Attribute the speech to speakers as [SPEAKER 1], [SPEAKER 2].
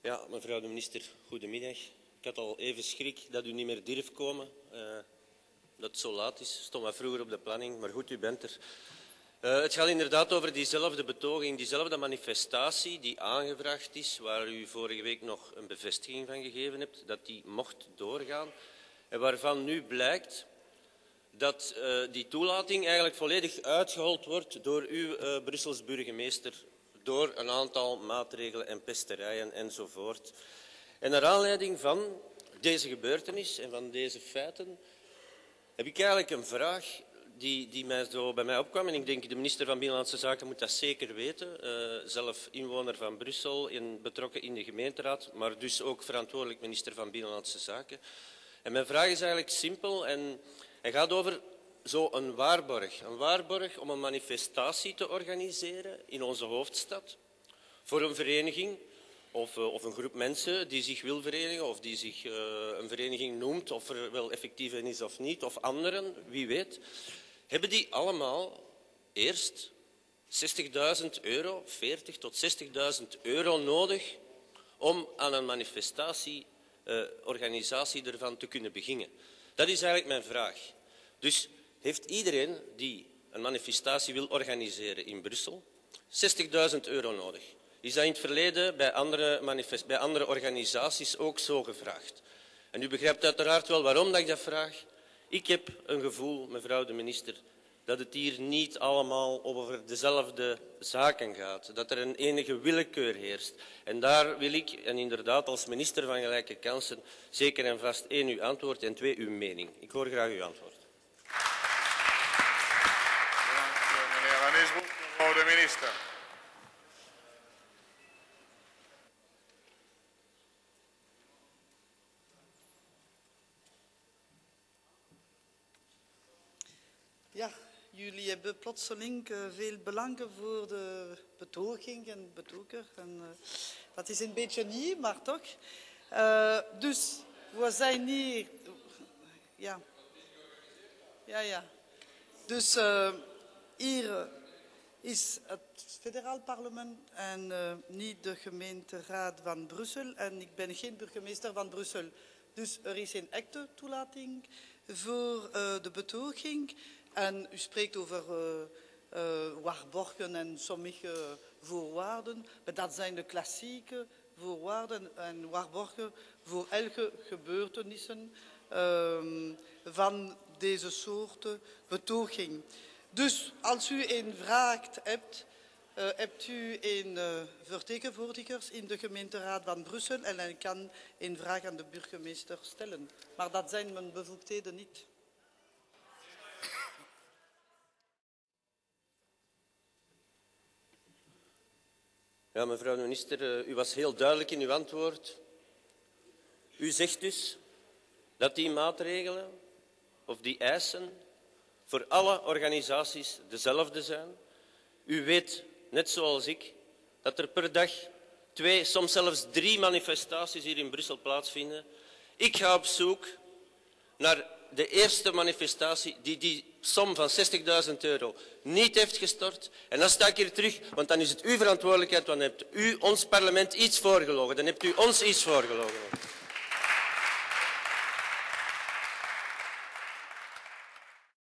[SPEAKER 1] Ja, mevrouw de minister, goedemiddag. Ik had al even schrik dat u niet meer durft komen. Dat het zo laat is. Stond wat vroeger op de planning, maar goed, u bent er. Het gaat inderdaad over diezelfde betoging, diezelfde manifestatie die aangevraagd is, waar u vorige week nog een bevestiging van gegeven hebt, dat die mocht doorgaan. En waarvan nu blijkt dat die toelating eigenlijk volledig uitgehold wordt door uw Brussels burgemeester, door een aantal maatregelen en pesterijen enzovoort. En naar aanleiding van deze gebeurtenis en van deze feiten heb ik eigenlijk een vraag die bij mij opkwam. En ik denk de minister van Binnenlandse Zaken moet dat zeker weten. Zelf inwoner van Brussel en betrokken in de gemeenteraad, maar dus ook verantwoordelijk minister van Binnenlandse Zaken. En mijn vraag is eigenlijk simpel en hij gaat over zo'n waarborg. Een waarborg om een manifestatie te organiseren in onze hoofdstad voor een vereniging of een groep mensen die zich wil verenigen of die zich een vereniging noemt, of er wel effectief een is of niet, of anderen, wie weet. Hebben die allemaal eerst 60.000 euro, 40.000 tot 60.000 euro nodig om aan een manifestatieorganisatie ervan te kunnen beginnen? Dat is eigenlijk mijn vraag. Dus heeft iedereen die een manifestatie wil organiseren in Brussel 60.000 euro nodig? Is dat in het verleden bij andere organisaties ook zo gevraagd? En u begrijpt uiteraard wel waarom dat ik dat vraag. Ik heb een gevoel, mevrouw de minister, dat het hier niet allemaal over dezelfde zaken gaat. Dat er een enige willekeur heerst. En daar wil ik, en inderdaad als minister van Gelijke Kansen, zeker en vast 1 uw antwoord en 2 uw mening. Ik hoor graag uw antwoord.
[SPEAKER 2] Bedankt, meneer Van Nisbroek. Mevrouw de minister.
[SPEAKER 3] Ja, jullie hebben plotseling veel belangen voor de betoging en betoger. En, dat is een beetje nieuw, maar toch. Dus we zijn hier. Ja. Dus hier is het federaal parlement en niet de gemeenteraad van Brussel. En ik ben geen burgemeester van Brussel. Dus er is een echte toelating voor de betoging. En u spreekt over waarborgen en sommige voorwaarden. Maar dat zijn de klassieke voorwaarden en waarborgen voor elke gebeurtenissen van deze soort betoging. Dus als u een vraag hebt, hebt u een vertegenwoordiger in de gemeenteraad van Brussel en hij kan een vraag aan de burgemeester stellen. Maar dat zijn mijn bevoegdheden niet.
[SPEAKER 1] Ja, mevrouw de minister, u was heel duidelijk in uw antwoord. U zegt dus dat die maatregelen of die eisen voor alle organisaties dezelfde zijn. U weet, net zoals ik, dat er per dag 2, soms zelfs 3 manifestaties hier in Brussel plaatsvinden. Ik ga op zoek naar de eerste manifestatie die som van 60.000 euro niet heeft gestort. En dan sta ik hier terug, want dan is het uw verantwoordelijkheid, want dan hebt u ons parlement iets voorgelogen. Dan hebt u ons iets voorgelogen.